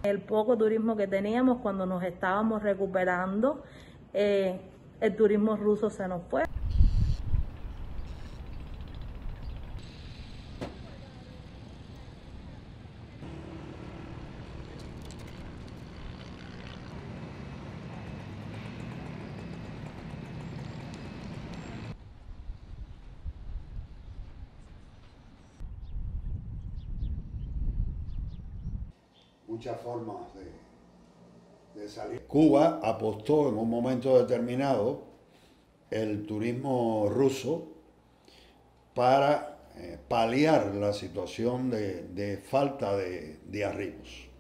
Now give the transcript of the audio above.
El poco turismo que teníamos cuando nos estábamos recuperando, el turismo ruso se nos fue. Muchas formas de salir. Cuba apostó en un momento determinado el turismo ruso para paliar la situación de falta de arribos.